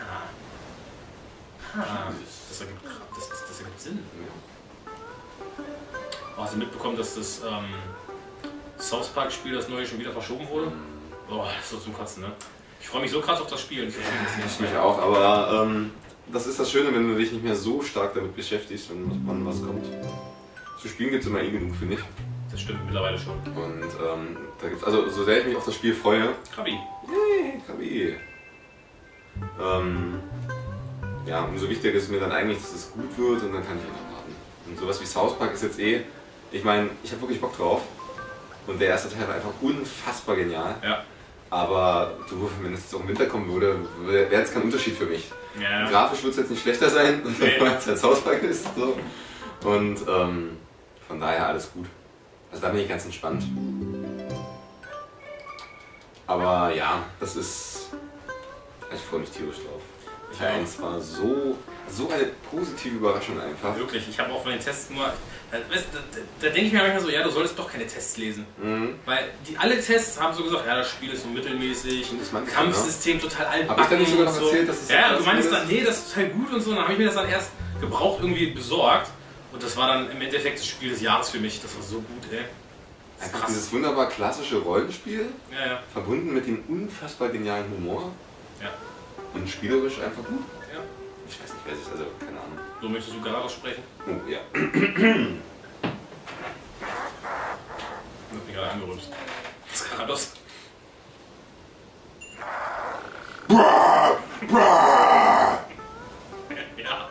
Ah. Ah, das ergibt, das, das, das ergibt Sinn. Ja. Oh, hast du mitbekommen, dass das ähm, South Park-Spiel, das neue, schon wieder verschoben wurde? Oh, das ist so zum Kotzen, ne? Ich freue mich so krass auf das Spiel. Ich verstehe das nicht. Ich mich auch, aber ähm, das ist das Schöne, wenn du dich nicht mehr so stark damit beschäftigst, wenn wann was kommt. Zu spielen gibt es immer eh genug, finde ich. Das stimmt mittlerweile schon. Und ähm, da gibt's, also so sehr ich mich auf das Spiel freue, Krabi. yay, Krabi. Ähm, ja, umso wichtiger ist mir dann eigentlich, dass es gut wird und dann kann ich eh noch warten. Und sowas wie South Park ist jetzt eh, ich meine, ich habe wirklich Bock drauf. Und der erste Teil war einfach unfassbar genial. Ja. Aber du, wenn es jetzt auch im Winter kommen würde, wäre es kein Unterschied für mich. Ja, ja. Grafisch wird es jetzt nicht schlechter sein, Nee. weil es halt South Park ist. So. Und ähm, von daher alles gut. Also da bin ich ganz entspannt. Aber ja, das ist. Ich freue mich tierisch drauf. Ich Teil auch. eins war so, so eine positive Überraschung einfach. Wirklich, ich habe auch von den Tests nur. Da, weißt du, da, da denke ich mir manchmal so, ja, du solltest doch keine Tests lesen. Mhm. Weil die, alle Tests haben so gesagt, ja, das Spiel ist so mittelmäßig, Das meinte ich, Kampfsystem total altbacken. Hab ich dann nicht sogar und noch so. erzählt, dass es Ja, so du meinst ist? dann, nee, das ist total gut und so. Und dann habe ich mir das dann erst gebraucht irgendwie besorgt. Und das war dann im Endeffekt das Spiel des Jahres für mich. Das war so gut, ey. Das ist Einfach krass. dieses wunderbar klassische Rollenspiel, Ja, ja. verbunden mit dem unfassbar genialen Humor Ja. und spielerisch einfach gut. ja. Ich weiß nicht, wer sich, also keine Ahnung. So möchtest du Garados sprechen? Oh, ja. Wird mir gerade angerümpst. Das ist Garados. Ja.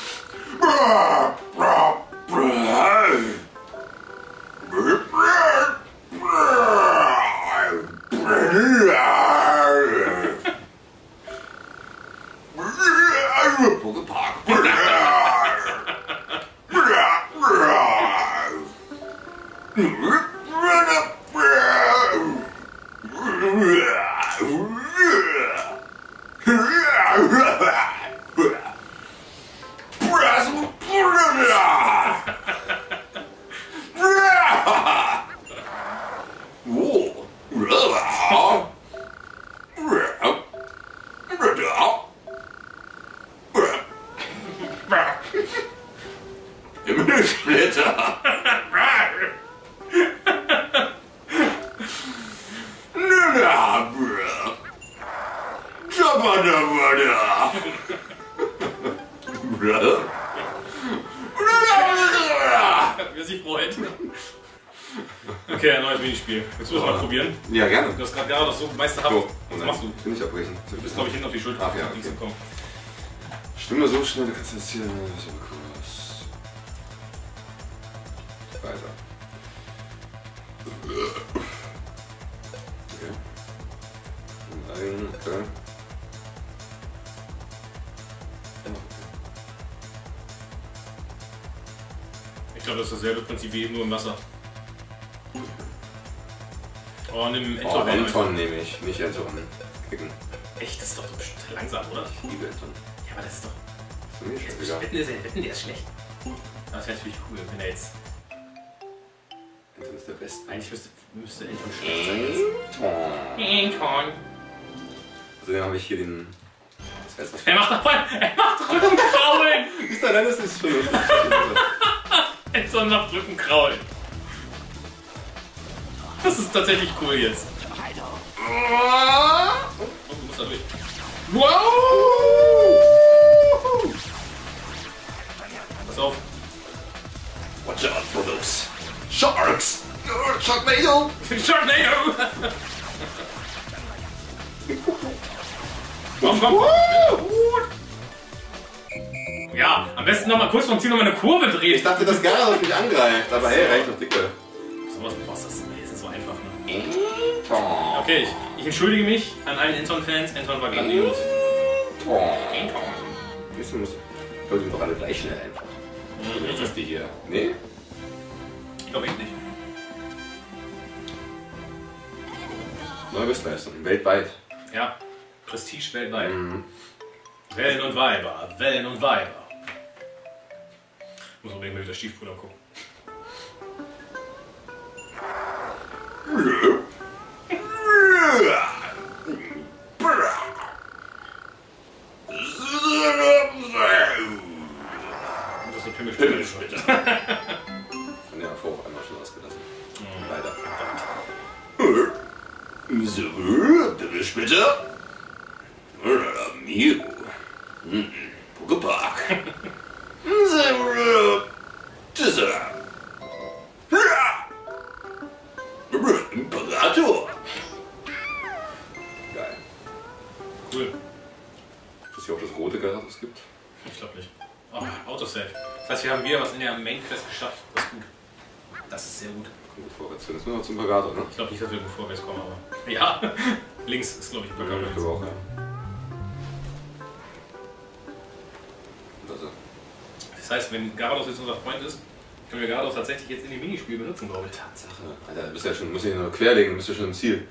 Himmelsplitter! Wer sich freut. Okay, ein neues Minispiel. Willst du das mal probieren? Ja, gerne. Du hast gerade Garados so meisterhaft. So, Was machst du? Bin ich abbrechen. Du bist, glaube ich, hinten auf die Schulter. Ach ja, Links okay. gekommen. Stimme so schnell, du kannst jetzt hier so kurz. Weiter. Okay. Nein, okay. Ich glaube, das ist dasselbe Prinzip wie eben nur im Wasser. Oh, nimm Oh, Enton. Enton nehme ich, nicht Enton. Kicken. Echt, das ist doch bestimmt langsam, oder? Ich liebe Enton. Ja, aber das ist doch. Ist mir Jetzt scheißegal. wetten, der ist, wetten, der ist schlecht. Das wäre natürlich cool, wenn er jetzt. Enton ist der Beste. Eigentlich müsste, müsste Enton schlecht sein. Jetzt. Enton. Enton. Außerdem habe ich hier den. Das heißt, was Er macht dabei. Er macht Rückenkraulen! ist da? Nein, das ist schon. Enton macht Rückenkraulen. Das ist tatsächlich cool jetzt. Oh, du musst da durch. Wow! Pass auf. Watch out for those sharks! Sharknado! Sharknado! Komm, komm, komm! Ja, am besten noch mal kurz vom Ziel noch mal eine Kurve drehen. Ich dachte, dass Gyarados mich angreift, aber hey, reicht doch dicke. Sowas brauchst du, das ist so einfach, ne? Tom. Okay, ich, ich entschuldige mich an allen Anton-Fans. Anton war grandios. Tom. Jetzt muss Leute sind doch alle gleich schnell einfach. Mhm. Jetzt ist die hier. Nee? Ich glaube ich nicht. Neue Bestleistung. Weltweit. Ja, Prestige weltweit. Mhm. Wellen und Weiber, Wellen und Weiber. Ich muss unbedingt mal wieder Stiefbruder gucken. Das ist eine Pimmelspinne. Von der Vor einmal schon ausgelassen. Mhm. Leider. So, Bimmelsplitter? Mio. Pokepark. Imperator. Geil. Cool. Dass es hier auch das rote Gyarados gibt. Ich glaube nicht. Oh, Autosave. Das heißt, wir haben wieder was in der Main Quest geschafft. Das ist gut. Das ist sehr gut. Kommt gut vorwärts. Jetzt müssen wir noch zum Imperator, ne? Ich glaube nicht, dass wir gut vorwärts kommen, aber. Ja, links ist, glaube ich, Ja, Böcker. ich glaube auch, ja. Also, Das heißt, wenn Gyarados jetzt unser Freund ist, können wir Gyarados tatsächlich jetzt in dem Minispiel benutzen, glaube ich. Tatsache. Alter, du bist ja schon, musst du ihn nur querlegen, du bist ja schon im Ziel.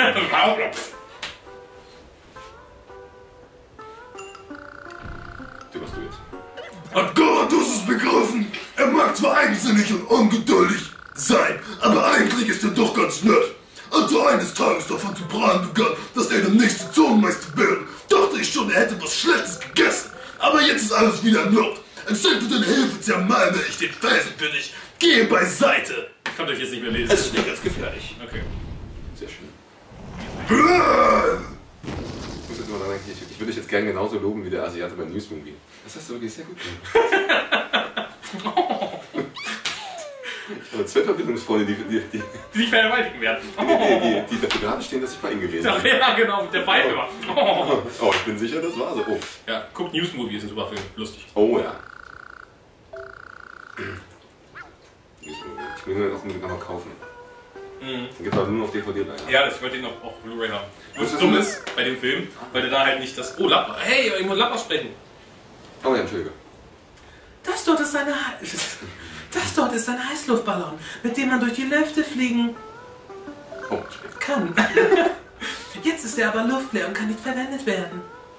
Du machst du jetzt. Hat Gyarados es begriffen? Er mag zwar eigensinnig und ungeduldig sein, aber eigentlich ist er doch ganz nett. Als er eines Tages davon zu prahlen begann, dass er der nächste Zonenmeister wäre, dachte ich schon, er hätte was Schlechtes gegessen. Aber jetzt ist alles wieder in Ordnung. Entschuldigt deine Hilfe, zermalme ich den Felsen für dich. Gehe beiseite. Ich kann euch jetzt nicht mehr lesen. Es ist nicht ganz gefährlich. Okay. Sehr schön. Bläh. Ich muss jetzt mal dran denken, ich, ich würde dich jetzt gerne genauso loben wie der Asiate bei News Movie. Das hast du wirklich sehr gut gemacht. Ich habe zwei Verbindungsfreunde, die, die, die, Die nicht vergewaltigen werden. die, die, die dafür gerade stehen, dass ich bei ihnen gewesen Ja, bin. ja, genau, mit der Pfeife war. Oh. Oh, ich bin sicher, das war so. Oh, Ja, guckt News Movie, ist ein super Film. Lustig. oh ja. News Movie. Ich will mir auch unbedingt nochmal kaufen. Mhm. Den gibt es aber nur auf D V D leider. Ja, das, ich wollte ihn noch auf Blu-ray haben. Was Was ist dumm denn ist bei dem Film, weil der da halt nicht das. Oh, Lappa. Hey, ich muss Lappa sprechen. Oh ja, entschuldige. Das dort ist eine He Das dort ist ein Heißluftballon, mit dem man durch die Lüfte fliegen Oh, kann. Jetzt ist er aber luftleer und kann nicht verwendet werden.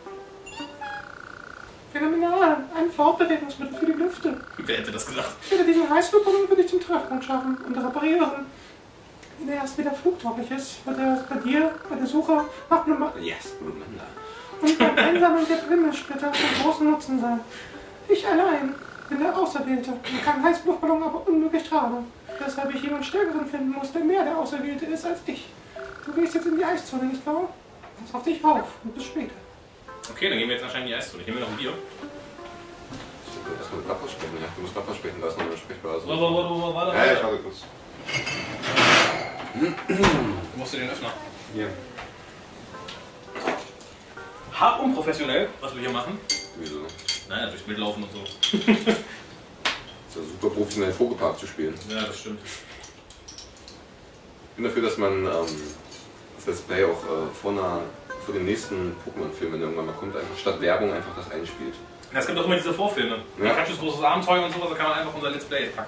Phänomenal. Ein Fortbewegungsmittel für die Lüfte. Wer hätte das gesagt? Ich werde diesen Heißluftballon für dich zum Treffpunkt schaffen und reparieren. Wenn er erst wieder flugtauglich ist, wird er bei dir, bei der Suche nach einem yes, Remember. und beim Einsammeln der Wimmelsplitter von großem Nutzen sein. Ich allein bin der Auserwählte und kann Heißluftballon aber unmöglich tragen. Weshalb ich jemanden Stärkeren finden muss, der mehr der Auserwählte ist als ich. Du gehst jetzt in die Eiszone, nicht wahr? Pass auf dich auf und bis später. Okay, dann gehen wir jetzt wahrscheinlich in die Eiszone. Ich nehme mir noch ein Bier. Ich will erstmal mit Papa sprechen. Ja, du musst Papa sprechen, da ist noch eine Sprechblase. Warte, warte, warte, warte. Ja, ja, ich warte kurz. Du musst du den öffnen. Hier. Hart unprofessionell, was wir hier machen. Wieso? Naja, durchs Bild laufen und so. Ist ja super professionell Pokepark zu spielen. Ja, das stimmt. Ich bin dafür, dass man ähm, das Let's Play auch äh, vor, einer, vor dem nächsten Pokémon-Film, wenn der irgendwann mal kommt, einfach statt Werbung einfach das einspielt. Ja, es gibt auch immer diese Vorfilme. Ja. Pikachus großes Abenteuer und sowas, da kann man einfach unser Let's Play packen.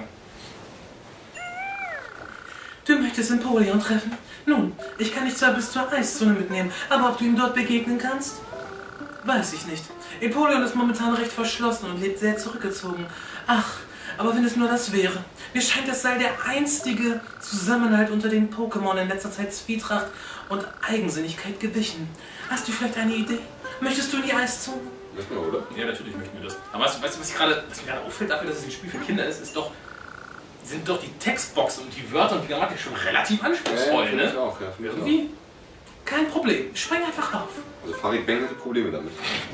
Du möchtest Empoleon treffen? Nun, ich kann dich zwar bis zur Eiszone mitnehmen, aber ob du ihm dort begegnen kannst? Weiß ich nicht. Empoleon ist momentan recht verschlossen und lebt sehr zurückgezogen. Ach, aber wenn es nur das wäre. Mir scheint, es sei der einstige Zusammenhalt unter den Pokémon in letzter Zeit Zwietracht und Eigensinnigkeit gewichen. Hast du vielleicht eine Idee? Möchtest du in die Eiszone? Wissen wir, oder? Ja, natürlich möchten wir das. Aber weißt du, weißt du was, ich gerade, was mir gerade auffällt dafür, dass es ein Spiel für Kinder ist, ist doch, sind doch die Textboxen und die Wörter und die Grammatik schon relativ anspruchsvoll, finde ich ne? auch, ja. Finde ich auch. Irgendwie. Kein Problem. Spring einfach auf. Also Farid Bang hatte Probleme damit.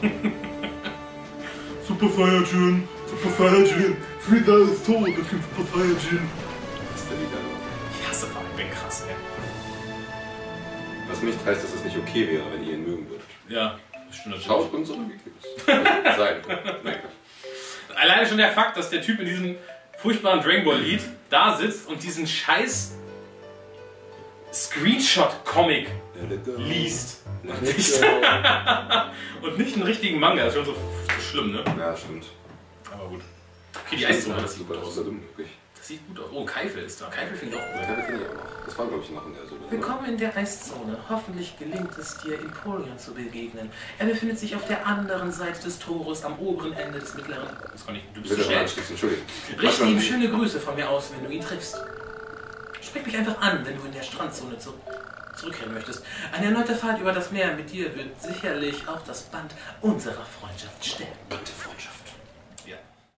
Super Saiyajin, Super Saiyajin, Frieda ist tot, es gibt Super Saiyajin. Was ist der Liga? Ich hasse Farid Bang krass, ey. Was nicht heißt, dass es nicht okay wäre, wenn ihr ihn mögen würdet. Ja, das stimmt natürlich. Schaut unsere Videos. Sein. Nein, Alleine schon der Fakt, dass der Typ in diesem furchtbaren Dragon Ball Lied da sitzt und diesen scheiß Screenshot-Comic liest. Und nicht, und nicht einen richtigen Manga, das ist schon so, so schlimm, ne? Ja, stimmt. Aber gut. Okay, die Eiszone, das sieht super, gut das aus. ist dumm, wirklich. Das sieht gut aus. Oh, Keifel ist da. Keifel finde ich auch gut. Ja, das kenne ich auch noch. Das war, glaube ich, noch in der Suppe. Willkommen in der Eiszone. Hoffentlich gelingt es dir, Empoleon zu begegnen. Er befindet sich auf der anderen Seite des Tores, am oberen Ende des mittleren. Das kann ich. Du bist Bitte zu mal schnell. anschließen, Entschuldigung. Richte ihm schöne Grüße von mir aus, wenn du ihn triffst. Sprich mich einfach an, wenn du in der Strandzone zu zurückkehren möchtest. Eine erneute Fahrt über das Meer mit dir wird sicherlich auch das Band unserer Freundschaft stärken. Band der Freundschaft.